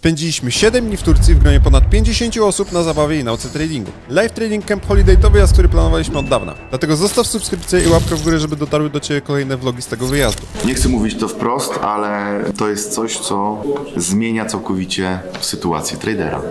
Spędziliśmy 7 dni w Turcji w gronie ponad 50 osób na zabawie i nauce tradingu. Live Trading Camp Holiday to wyjazd, który planowaliśmy od dawna. Dlatego zostaw subskrypcję i łapkę w górę, żeby dotarły do Ciebie kolejne vlogi z tego wyjazdu. Nie chcę mówić to wprost, ale to jest coś, co zmienia całkowicie sytuację tradera.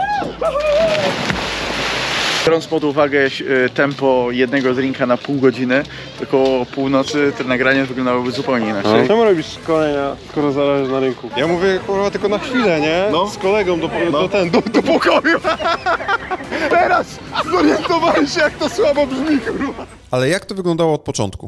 Biorąc pod uwagę tempo jednego drinka na pół godziny, około północy te nagrania wyglądałyby zupełnie inaczej. Czemu robisz szkolenia, skoro zależy na rynku? Ja mówię kurwa tylko na chwilę, nie? No. Z kolegą do pokoju. Teraz zorientowałem się, jak to słabo brzmi, kurwa. Ale jak to wyglądało od początku?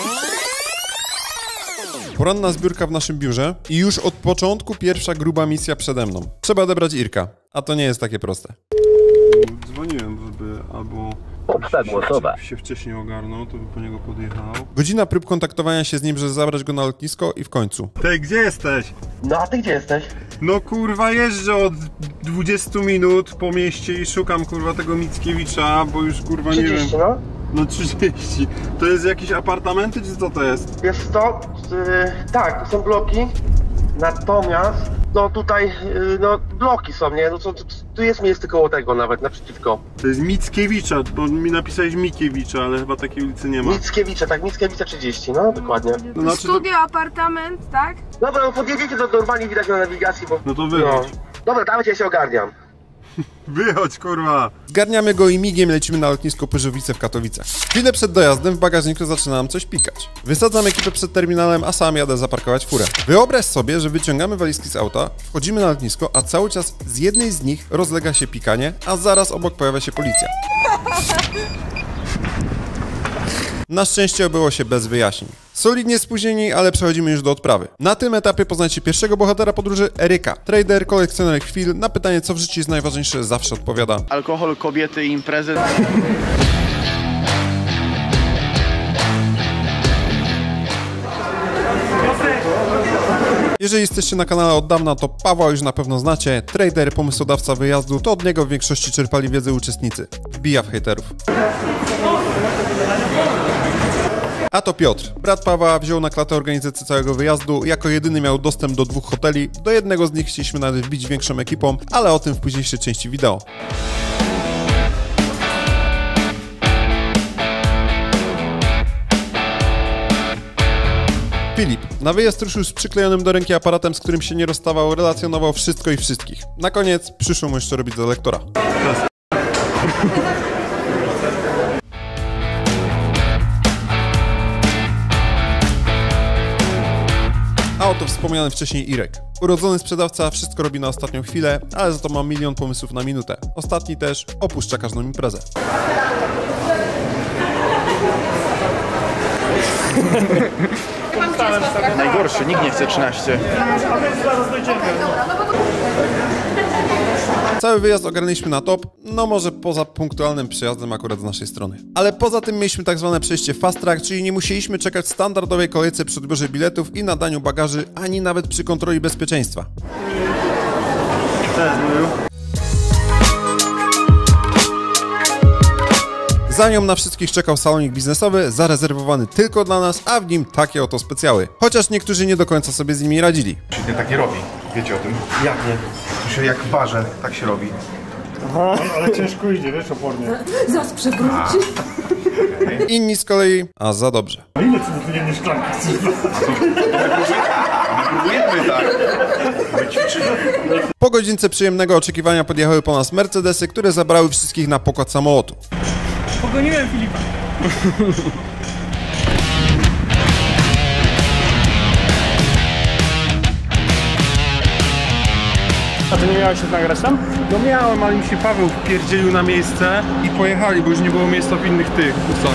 Poranna zbiórka w naszym biurze i już od początku pierwsza gruba misja przede mną. Trzeba odebrać Irka, a to nie jest takie proste. Dzwoniłem, żeby albo się wcześniej ogarnął, to by po niego podjechał. Godzina prób kontaktowania się z nim, żeby zabrać go na lotnisko i w końcu. Ty, gdzie jesteś? No a ty gdzie jesteś? No kurwa jeżdżę od 20 minut po mieście i szukam kurwa tego Mickiewicza, bo już kurwa 30, nie wiem. no? No 30. To jest jakieś apartamenty czy co to jest? Wiesz co? Tak, to są bloki, natomiast no tutaj, no bloki są, nie? No tu jest miejsce koło tego nawet, naprzeciwko. To jest Mickiewicza, bo mi napisałeś Mikiewicza, ale chyba takiej ulicy nie ma. Mickiewicza, tak, Mickiewicza 30, no dokładnie. To znaczy, Studio, apartament, tak? Dobra, no podjedziecie, to normalnie widać na nawigacji, bo... No to wychodź. No. Dobra, dawajcie, ja się ogarniam. Wychodź kurwa! Zgarniamy go i migiem lecimy na lotnisko Pyrzowice w Katowicach. Chwilę przed dojazdem w bagażniku zaczyna nam coś pikać. Wysadzam ekipę przed terminalem, a sam jadę zaparkować furę. Wyobraź sobie, że wyciągamy walizki z auta, wchodzimy na lotnisko, a cały czas z jednej z nich rozlega się pikanie, a zaraz obok pojawia się policja. Na szczęście obyło się bez wyjaśnień. Solidnie spóźnieni, ale przechodzimy już do odprawy. Na tym etapie poznacie pierwszego bohatera podróży, Eryka. Trader, kolekcjoner chwil, na pytanie co w życiu jest najważniejsze zawsze odpowiada. Alkohol, kobiety i imprezy. Jeżeli jesteście na kanale od dawna, to Pawła już na pewno znacie. Trader, pomysłodawca wyjazdu, to od niego w większości czerpali wiedzę uczestnicy. Wbija w hejterów. A to Piotr, brat Pawła, wziął na klatę organizację całego wyjazdu, jako jedyny miał dostęp do 2 hoteli, do jednego z nich chcieliśmy nawet wbić większą ekipą, ale o tym w późniejszej części wideo. Filip, na wyjazd ruszył z przyklejonym do ręki aparatem, z którym się nie rozstawał, relacjonował wszystko i wszystkich. Na koniec przyszło mu jeszcze robić za lektora. A oto wspomniany wcześniej Irek. Urodzony sprzedawca wszystko robi na ostatnią chwilę, ale za to ma milion pomysłów na minutę. Ostatni też opuszcza każdą imprezę. Najgorszy, nikt nie chce 13. Cały wyjazd ogarnęliśmy na top, no może poza punktualnym przyjazdem akurat z naszej strony. Ale poza tym mieliśmy tak zwane przejście fast track, czyli nie musieliśmy czekać w standardowej kolejce przy odbiorze biletów i nadaniu bagaży, ani nawet przy kontroli bezpieczeństwa. Za nią na wszystkich czekał salonik biznesowy, zarezerwowany tylko dla nas, a w nim takie oto specjały. Chociaż niektórzy nie do końca sobie z nimi radzili. Się tak nie robi, wiecie o tym? Jak nie? To się jak w barze, tak się robi. Aha, ale ciężko idzie, wiesz, opornie. Zaraz przewróci. Inni z kolei, a za dobrze. A ile ty wymienisz szklanki chcesz? Próbujemy tak. Po godzince przyjemnego oczekiwania podjechały po nas Mercedesy, które zabrały wszystkich na pokład samolotu. Pogoniłem Filipa. A ty nie miałeś się nagrać tam? No miałem, ale mi się Paweł wpierdzielił na miejsce i pojechali, bo już nie było miejsca w innych tych busach.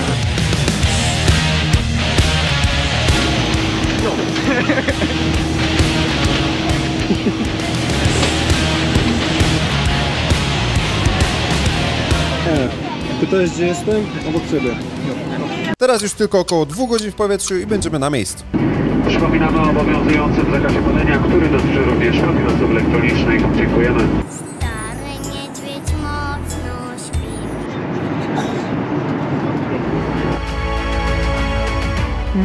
No. Pytałeś, gdzie jestem? Obok ciebie. Teraz już tylko około 2 godzin w powietrzu i będziemy na miejscu. Przypominamy o obowiązującym zakazie palenia, który dotyczy również papierosów elektronicznych. Dziękujemy. Stary niedźwiedź mocno śpi.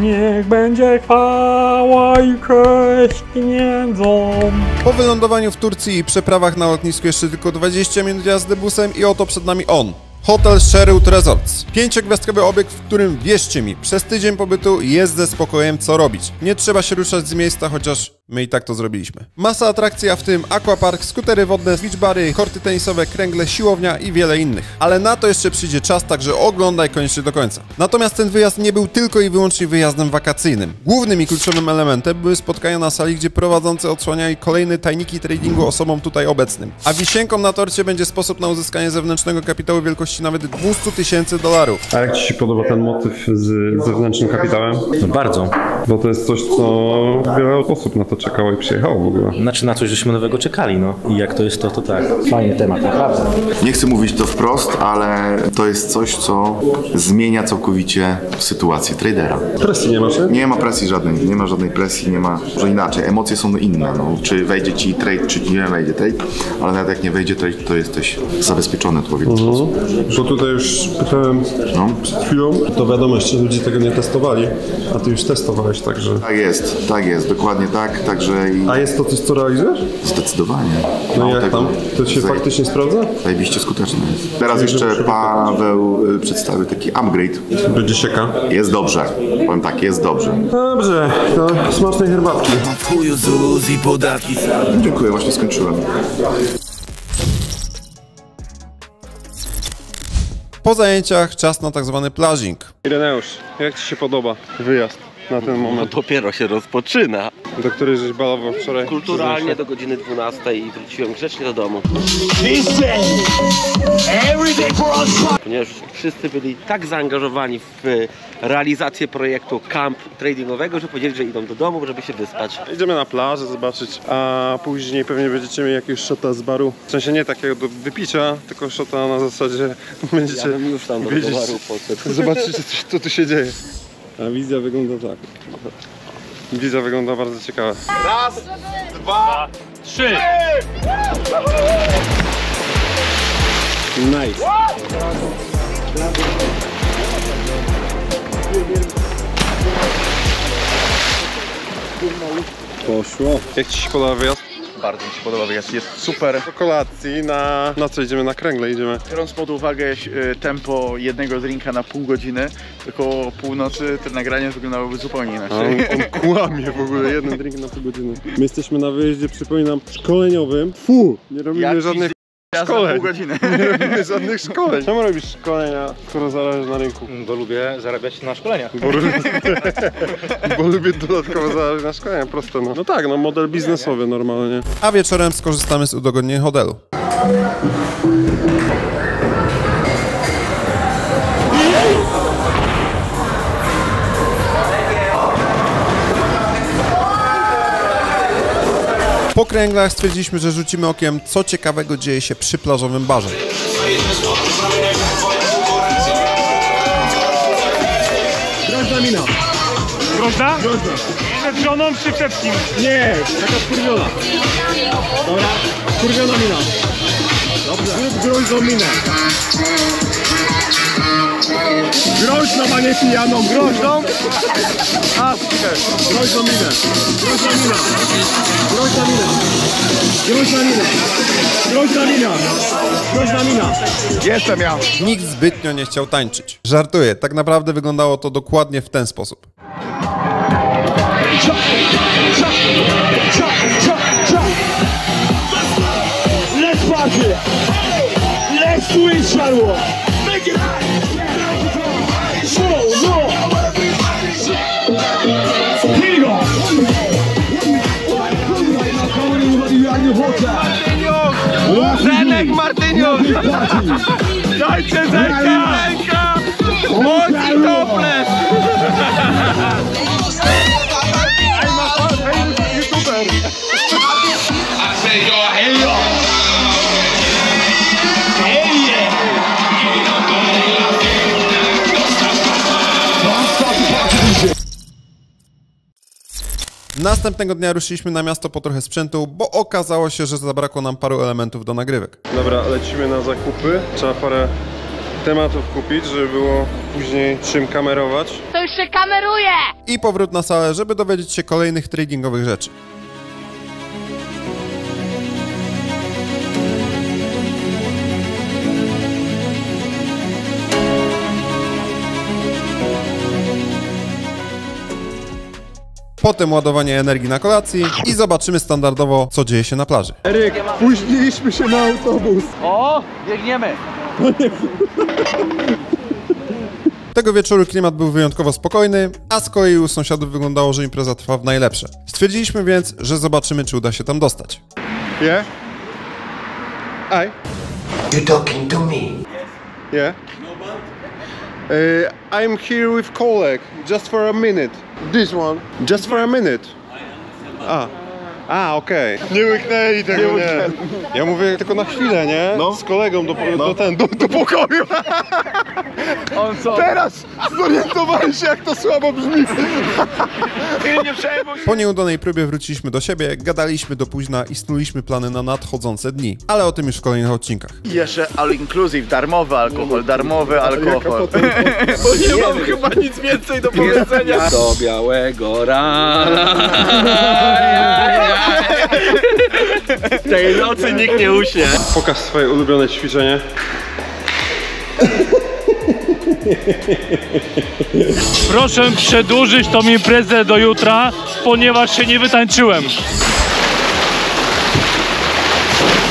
Niech będzie chwała i cześć pieniędzom. Po wylądowaniu w Turcji i przeprawach na lotnisku jeszcze tylko 20 minut jazdy busem i oto przed nami on. Hotel Sherwood Resorts. 5-gwiazdkowy obiekt, w którym, wierzcie mi, przez tydzień pobytu jest ze spokojem co robić. Nie trzeba się ruszać z miejsca, chociaż my i tak to zrobiliśmy. Masa atrakcji, a w tym aquapark, skutery wodne, beachbary, korty tenisowe, kręgle, siłownia i wiele innych. Ale na to jeszcze przyjdzie czas, także oglądaj koniecznie do końca. Natomiast ten wyjazd nie był tylko i wyłącznie wyjazdem wakacyjnym. Głównym i kluczowym elementem były spotkania na sali, gdzie prowadzący odsłaniali kolejne tajniki tradingu osobom tutaj obecnym. A wisienką na torcie będzie sposób na uzyskanie zewnętrznego kapitału wielkości nawet $200 000. A jak Ci się podoba ten motyw z zewnętrznym kapitałem? No bardzo. Bo to jest coś, co wiele osób na to czekało i przyjechało w ogóle. Znaczy na coś żeśmy nowego czekali, no. I jak to jest to tak. Fajny temat, naprawdę. Nie chcę mówić to wprost, ale to jest coś, co zmienia całkowicie sytuację tradera. Presji nie masz, nie? Nie ma presji żadnej, nie ma żadnej presji, nie ma, że inaczej, emocje są inne, no. Czy wejdzie Ci trade, czy nie wejdzie trade, ale nawet jak nie wejdzie trade, to jesteś zabezpieczony w pewien sposób. Bo tutaj już pytałem przed chwilą, to wiadomo, jeszcze ludzie tego nie testowali, a Ty już testowałeś, także... Tak jest, dokładnie tak, także... A jest to coś, co realizujesz? Zdecydowanie. No i jak tam? To się faktycznie sprawdza? Zajebiście skuteczne jest. Teraz jeszcze Paweł przedstawił taki upgrade. Będzie sieka. Jest dobrze, powiem tak, jest dobrze. Dobrze, to smacznej herbatki. Dziękuję, właśnie skończyłem. Po zajęciach czas na tak zwany plażing. Ireneusz, jak Ci się podoba wyjazd na ten moment? Dopiero się rozpoczyna. Do której żeś balował wczoraj? Kulturalnie do godziny 12 i wróciłem grzecznie do domu. Ponieważ wszyscy byli tak zaangażowani w realizację projektu camp tradingowego, że powiedzieli, że idą do domu, żeby się wyspać. Idziemy na plażę zobaczyć, a później pewnie będziecie mieli jakiegoś shota z baru. W sensie nie takiego do wypicia, tylko shota na zasadzie będziecie... Ja bym już tam do baru poszedł. Zobaczycie, co tu się dzieje. A wizja wygląda tak. Wizja wygląda bardzo ciekawa. Raz, dwa, trzy! Nice. Poszło. Jak Ci się podoba wyjazd? Bardzo mi się podoba wyjazd, jest super. Do kolacji na co idziemy? Na kręgle idziemy. Biorąc pod uwagę tempo jednego drinka na pół godziny, około północy te nagrania wyglądałyby zupełnie inaczej. On kłamie w ogóle, jeden drink na pół godziny. My jesteśmy na wyjeździe, przypominam, szkoleniowym. Nie robimy żadnych szkoleń. Pół godziny. Nie robimy żadnych szkoleń. Czemu robisz szkolenia, skoro zarabiasz na rynku? Bo lubię zarabiać na szkoleniach. Bo lubię dodatkowo zarabiać na szkolenia, proste no. No tak, no model biznesowy normalnie. A wieczorem skorzystamy z udogodnień hotelu. Po kręglach stwierdziliśmy, że rzucimy okiem, co ciekawego dzieje się przy plażowym barze. Groźna mina. Groźna? Groźna. Przed żoną czy przed kim? Nie, jaka skurwiona. Dobra, skurwiona mina. Dobrze. Groźną minę. Groźną, a nie pijaną. Groźną? A, groźną minę. Groźna mina. Groźna mina. Groźna mina. Groźna mina. Groźna mina. Jestem ja. Nikt zbytnio nie chciał tańczyć. Żartuję, tak naprawdę wyglądało to dokładnie w ten sposób. Let's party. Let's do it, Shallow. Make it. No. Here you go. Zenek Martyniuk. Dajcie Zenka. Mocny toples. Następnego dnia ruszyliśmy na miasto po trochę sprzętu, bo okazało się, że zabrakło nam paru elementów do nagrywek. Dobra, lecimy na zakupy. Trzeba parę tematów kupić, żeby było później czym kamerować. To już się kameruje! I powrót na salę, żeby dowiedzieć się kolejnych tradingowych rzeczy. Potem ładowanie energii na kolacji i zobaczymy standardowo, co dzieje się na plaży. Eryk, spóźniliśmy się na autobus. O, biegniemy! Tego wieczoru klimat był wyjątkowo spokojny, a z kolei u sąsiadów wyglądało, że impreza trwa w najlepsze. Stwierdziliśmy więc, że zobaczymy, czy uda się tam dostać. Yeah? You talking to me? Yeah? I'm here with colleague, just for a minute. This one, just for a minute. Okej. Nie łyknęli tego, nie. Ja mówię tylko na chwilę, nie? No. Z kolegą do pokoju. On co? Teraz zorientowałem się, jak to słabo brzmi. Nie przejmuj się. Po nieudanej próbie wróciliśmy do siebie, gadaliśmy do późna i snuliśmy plany na nadchodzące dni. Ale o tym już w kolejnych odcinkach. I jeszcze all inclusive, darmowy alkohol. Bo nie mam chyba nic więcej do powiedzenia. Do białego rana. Tej nocy nikt nie uśnie. Pokaż swoje ulubione ćwiczenie. Proszę przedłużyć tą imprezę do jutra, ponieważ się nie wytańczyłem.